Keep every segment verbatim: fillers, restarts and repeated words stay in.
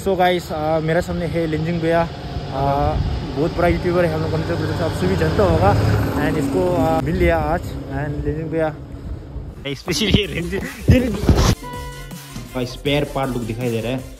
So guys मेरा सामने है लिंजिंग भैया, बहुत बड़ा यूट्यूबर है हम लोग अरुणाचल प्रदेश, आप सभी जानता होगा। एंड इसको आ, मिल लिया आज। एंड लिंजिंग भैया स्पेशली स्पेयर पार्ट लुक दिखाई दे रहा है।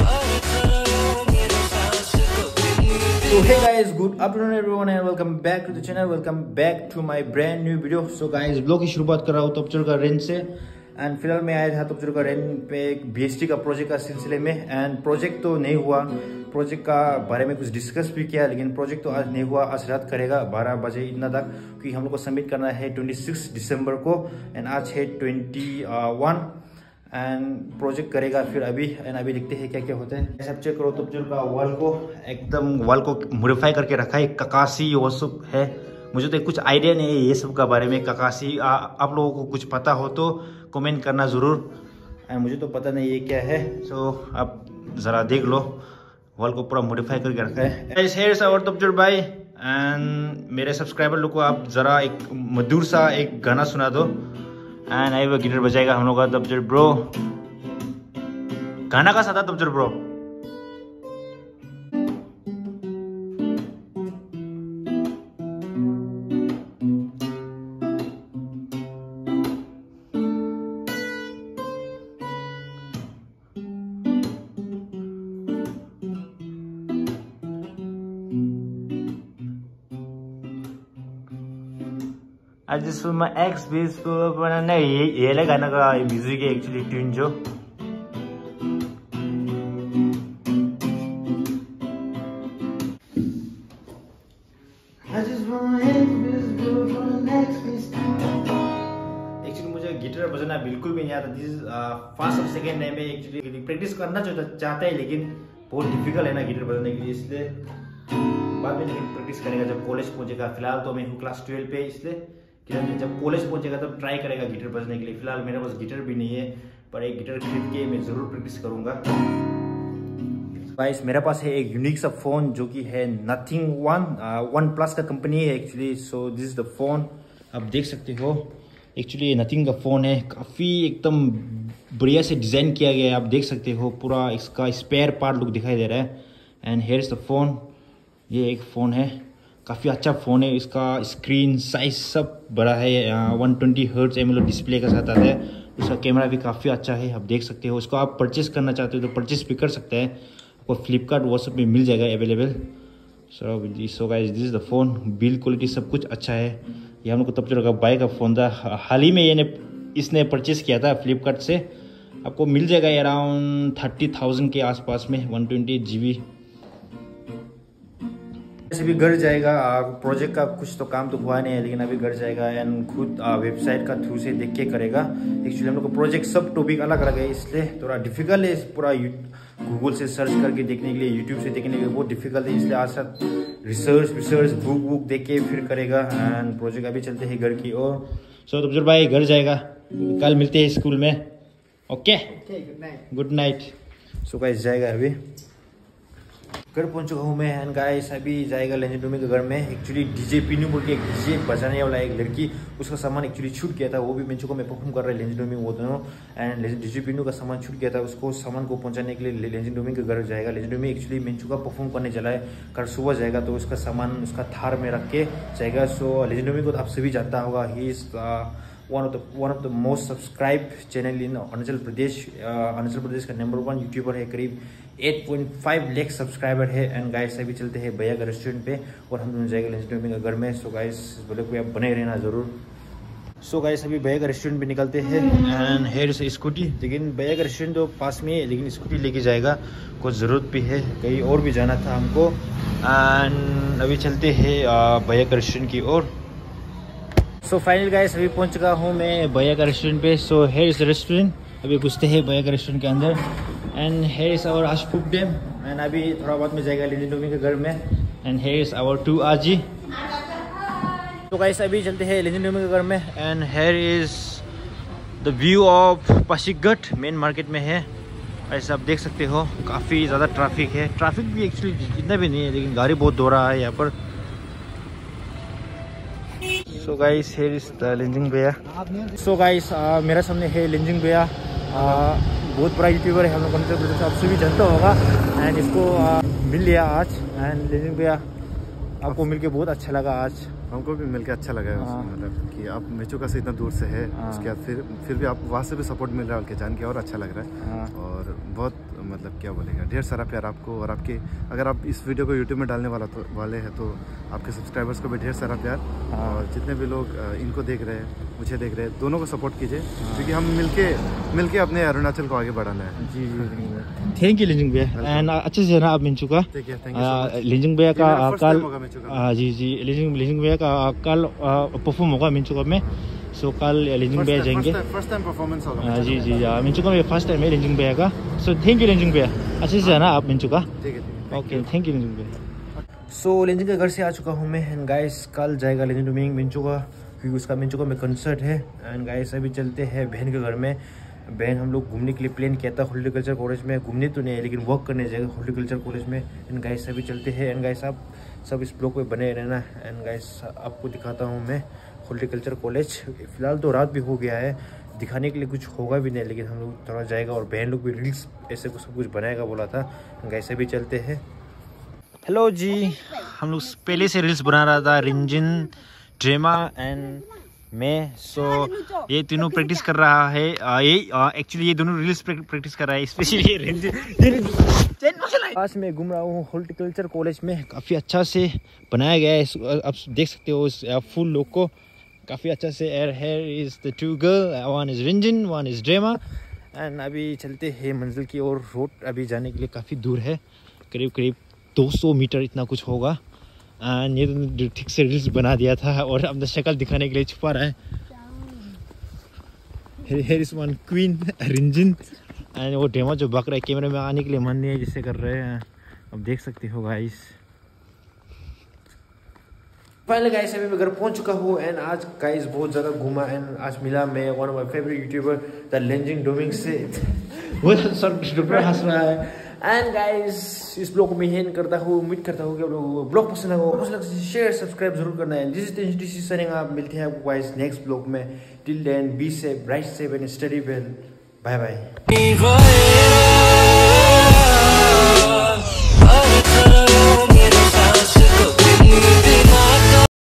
So hey guys, good afternoon everyone and welcome back to the channel, welcome back to my brand new video. So guys, blog की शुरुआत कर रहा हूँ तपचर का रेंज से। एंड फिलहाल मैं आया था तपचर का रेंज पे एक बीएसटी का प्रोजेक्ट का सिलसिले में। एंड प्रोजेक्ट तो नहीं हुआ, प्रोजेक्ट का बारे में कुछ डिस्कस भी किया, लेकिन प्रोजेक्ट तो आज नहीं हुआ। आज रात करेगा बारह बजे इतना तक, क्योंकि हम लोग को सबमिट करना है छब्बीस दिसंबर को। एंड आज है इक्कीस एंड प्रोजेक्ट करेगा फिर अभी। एंड अभी देखते हैं क्या क्या होता है। सब चेक करो तपचर का वॉल को, एकदम वॉल को मॉडिफाई करके रखा है। ककासी वो सब है, मुझे तो कुछ आइडिया नहीं है ये सब का बारे में। ककासी आ, आप लोगों को कुछ पता हो तो कमेंट करना ज़रूर। एंड मुझे तो पता नहीं ये क्या है। सो आप ज़रा देख लो, वॉल को पूरा मॉडिफाई करके रखा है। और तपचर भाई एंड मेरे सब्सक्राइबर लोग को आप ज़रा एक मधुर सा एक गाना सुना दो। एंड आई वो गिटार बजाएगा हम लोग का तपचर ब्रो। गाना का साथा तपचर ब्रो। आज जिसमें मैं एक्स बीस को बनाना ये ये ले गाना का म्यूजिक है एक्चुअली ट्यून जो। एक्चुअली मुझे गिटार बजाना बिल्कुल भी नहीं आता। दिस फर्स्ट और सेकेंड टाइम में एक्चुअली प्रैक्टिस करना चाहता है, लेकिन बहुत डिफिकल्ट है ना गिटार बजाने के लिए, इसलिए बाद में लेकिन प्रैक्टिस करेगा जब कॉलेज पहुंचेगा। फिलहाल तो मैं हूँ क्लास ट्वेल्व पे, इसलिए जब कॉलेज पहुंचेगा तब ट्राई करेगा गिटार बजने के लिए। फिलहाल मेरे पास गिटार भी नहीं है, पर एक गिटार खरीद के मैं जरूर प्रैक्टिस करूंगा। गाइस मेरे पास है एक यूनिक सा फोन जो कि है नथिंग वन वन प्लस का कंपनी है actually. So this is the phone, आप देख सकते हो। एक्चुअली ये नथिंग का फोन है, काफ़ी एकदम बढ़िया से डिज़ाइन किया गया है। आप देख सकते हो पूरा इसका स्पेयर पार्ट लुक दिखाई दे रहा है। And here is the phone, ये एक फ़ोन है, काफ़ी अच्छा फ़ोन है। इसका स्क्रीन साइज सब बड़ा है, one twenty hertz AMOLED display के साथ आता है। उसका कैमरा भी काफ़ी अच्छा है, आप देख सकते हो। उसको आप परचेस करना चाहते हो तो परचेस भी कर सकते हैं, आपको फ्लिपकार्ट व्हाट्सएप में मिल जाएगा available. So so guys this is the phone, build quality सब कुछ अच्छा है। ये हम लोग को तपचर का बाय का फ़ोन था, हाल ही में ये ने इसने परचेस किया था फ्लिपकार्ट से। आपको मिल जाएगा अराउंड थर्टी थाउजेंड के आसपास में, वन ट्वेंटी जी बी। ऐसे भी घर जाएगा, प्रोजेक्ट का कुछ तो काम तो हुआ नहीं है, लेकिन अभी घर जाएगा एंड खुद वेबसाइट का थ्रू से देख के करेगा। एक्चुअली हम लोग को प्रोजेक्ट सब टॉपिक अलग अलग है, इसलिए थोड़ा डिफिकल्ट है। पूरा गूगल से सर्च करके देखने के लिए, यूट्यूब से देखने के लिए बहुत डिफिकल्ट है, इसलिए आज साथ रिसर्च रिसर्च बुक बुक देख के फिर करेगा। एंड प्रोजेक्ट अभी चलते हैं घर की ओर। सो तपचर भाई घर जाएगा, कल मिलते हैं स्कूल में। Okay good night. So guys जाएगा अभी, घर पहुंच चुका हूँ मैं। एंड गाइस अभी जाएगा लेजेंडोमी के घर में। एक्चुअली डीजे पीनू बोल के एक डीजे बजाने वाला एक लड़की, उसका सामान एक्चुअली छूट गया था, वो भी मेंचो को मैं परफॉर्म कर रहा है लेजेंडोमी वो दोनों। एंड डीजे पीनू का सामान छूट गया था, उसको सामान को पहुंचाने के लिए लेजेंडोमी के घर जाएगा। लेजेंडोमी एक्चुअली मेंचो का परफॉर्म करने चला है, कल सुबह जाएगा तो उसका सामान उसका थार में रख के जाएगा। सो लेजेंडोमी को आप सभी जानता होगा, he is one of the one of the most subscribe channel in Arunachal Pradesh. Arunachal Pradesh का नंबर वन यूट्यूबर है, करीब eight point five lakh subscriber है। एंड गाइस अभी चलते हैं भैया का रेस्टोरेंट पे और हम दोनों जाएंगे लेजेंडोमी का घर में। सो गाइस बोले कोई आप बने रहना जरूर। सो गाइस अभी भैया का रेस्टोरेंट पे निकलते हैं। एंड हेयर से स्कूटी, लेकिन भैया का रेस्टोरेंट तो पास में है, लेकिन स्कूटी लेके जाएगा, कुछ ज़रूरत भी है, कहीं और भी जाना था हमको। एंड अभी चलते हैं भैया का रेस्टोरेंट की ओर। सो फाइनल गाइस अभी पहुंच चुका हूँ मैं भैया का रेस्टोरेंट पे। सो हेयर इज रेस्टोरेंट, अभी घुसते हैं भैया का रेस्टोरेंट के अंदर। एंड हेयर इज आवर आशपुक डैम। एंड अभी थोड़ा बाद में जाएगा लेजेंडोमी के घर में। एंड हेयर इज आवर टू आजी। तो गाइस अभी चलते हैं लेजेंडोमी के घर में। And here is the view of Pasighat, main market में है। ऐसा आप देख सकते हो, काफ़ी ज़्यादा ट्रैफिक है। ट्रैफिक भी एक्चुअली इतना भी नहीं है, लेकिन गाड़ी बहुत दौड़ रहा है यहाँ पर। So guys here is the लिंजिंग भैया। सो गाइस मेरा सामने है लिंजिंग भैया, बहुत बड़ा यूट्यूबर है, हम लोग कंटेंट क्रिएटर आपसे भी जानता होगा। एंड इसको आ, मिल लिया आज। एंड लेजिंग भैया आपको मिलके बहुत अच्छा लगा आज। हमको भी मिलके अच्छा लगा है, मतलब कि आप मेचुका से इतना दूर से है, उसके बाद फिर फिर भी आप वहाँ से भी सपोर्ट मिल रहा है, जान के और अच्छा लग रहा है। और बहुत मतलब क्या बोलेगा, ढेर सारा प्यार आपको, और आपके अगर आप इस वीडियो को यूट्यूब में डालने वाला तो वाले हैं तो आपके सब्सक्राइबर्स को भी ढेर सारा प्यार। और जितने भी लोग इनको देख रहे हैं, मुझे देख रहे हैं, दोनों को सपोर्ट कीजिए, क्योंकि हम मिलके मिलके अपने अरुणाचल को आगे बढ़ाना है। जी जी थैंक यू लेजिंग भैया। एंड अच्छे से ना आप मिंचुका लेजिंग भैया का कल, जी जी लेजिंग लेजिंग भैया का कल परफॉर्म होगा मिंचुका में। सो कल लेजिंग भैया जाएंगे, फर्स्ट टाइम परफॉर्मेंस होगा। जी जी मिंचुका में फर्स्ट टाइम है लेजिंग भैया का। सो थैंक यू लेजिंग भैया, अच्छे से है ना आप मिंचुका। ओके थैंक यू लेजिंग भैया। सो लेजिंग के घर से आ चुका हूँ मैं। एंड गाइस कल जाएगा लेजिंग टू मिंचुका, क्योंकि उसका मिंचुका में कंसर्ट है। एंड गाइस अभी चलते हैं बहन के घर में। बहन हम लोग घूमने के लिए प्लान किया था हॉर्टिकल्चर कॉलेज में, घूमने तो नहीं है लेकिन वर्क करने जाएगा हॉर्टिकल्चर कॉलेज में। एंड गाइस अभी चलते हैं। एंड गाइस आप सब इस ब्लॉग पे बने रहना। एंड गाइस आपको दिखाता हूँ मैं हॉर्टिकल्चर कॉलेज। फिलहाल तो रात भी हो गया है, दिखाने के लिए कुछ होगा भी नहीं, लेकिन हम लोग थोड़ा जाएगा और बहन लोग भी रील्स ऐसे कुछ सब कुछ बनाएगा बोला था। गाइस अभी चलते हैं। हेलो जी, हम लोग पहले से रील्स बना रहा था, रिंजिन, ड्रेमा एंड मैं। सो so, ये तीनों प्रैक्टिस कर रहा है। ये एक्चुअली ये दोनों रील्स प्रैक्टिस कर रहा है, स्पेशली रिंजिन। आज मैं घूम रहा हूँ हॉर्टिकल्चर कॉलेज में, काफ़ी अच्छा से बनाया गया है। आप देख सकते हो उस फूल लोग को काफ़ी अच्छा से। Air here is the two girl, one is Rinzin, one is Drema. And अभी चलते हैं मंजिल की ओर। रोड अभी जाने के लिए काफ़ी दूर है, करीब करीब दो सौ मीटर इतना कुछ होगा। एंड ये तो ठीक से रील्स बना दिया था और अपना शक्ल दिखाने के लिए छुपा रहा है। Here is one queen Rinzin. And वो ड्रेमा जो बक रहा है, कैमरे में आने के लिए मन नहीं है जिससे कर रहे हैं, अब देख सकते हो गाइस। फाइनली गाइस अभी मैं घर पहुंच चुका हूँ। एंड आज गाइस बहुत ज़्यादा घूमा। एंड आज मिला मैं one of my favourite YouTuber the लेजिंग डोमिंग से। वो डॉक्टर हंस रहा है। एंड गाइस इस ब्लॉग में एंड करता हूँ, उम्मीद करता हूँ कि आप लोगों को ब्लॉग पसंद आएगा। पसंद लगता है शेयर सब्सक्राइब जरूर करना है। दिस इज दिस इज सनिंग आप मिलते हैं आपको गाइस नेक्स्ट ब्लॉग में। Till then be safe, right safe and study well. Bye bye.